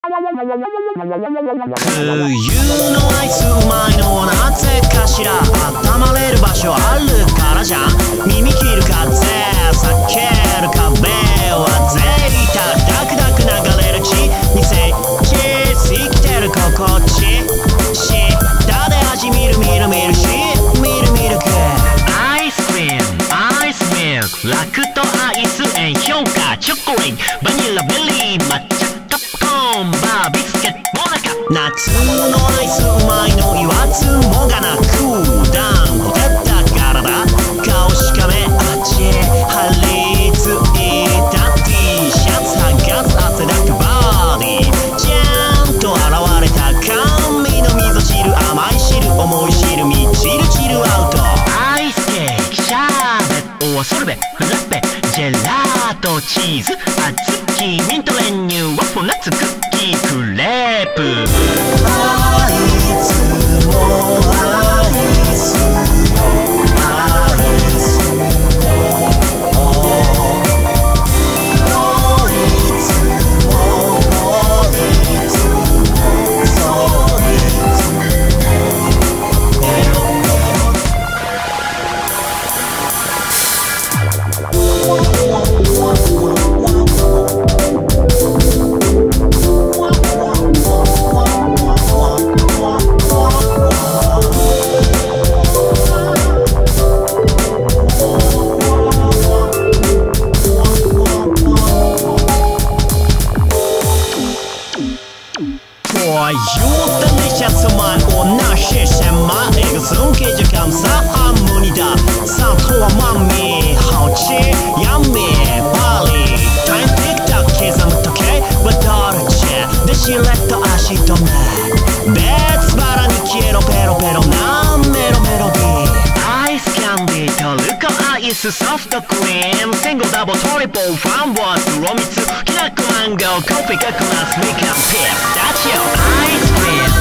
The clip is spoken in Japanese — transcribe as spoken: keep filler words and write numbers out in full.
のアイスうまいのなぜかしら。温まれる場所あるからじゃん。耳切る風避ける壁はぜいたダクダク流れる血にせち生きてる心地下で味見る見る見るし見る見るくアイスクリームアイスミルクラクトアイス塩評価チョコレートバニラベリー抹茶カップコーンバービスケットモナカ夏のアイスうまいの言わずもがなクーダウンほてった体顔しかめあっち張り付いた T シャツ剥がす汗だくバディちゃんと現れた髪の溝汁甘い汁重い汁みちるチルアウトアイスケーキシャーベットおソルベフラッペジェラートチーズあずきミント練乳ワッフルナッツクッキークレープあいつもアイスアイスどいつもどいつもそいつペロシレット足止め別腹に消えろペロペロなメロメロディーアイスキャンディートルコアイスソフトクリームシングルダブルトリプルファンボース黒蜜きなこマンゴーコーヒーココナッツみかんピスタチオアイスクリーム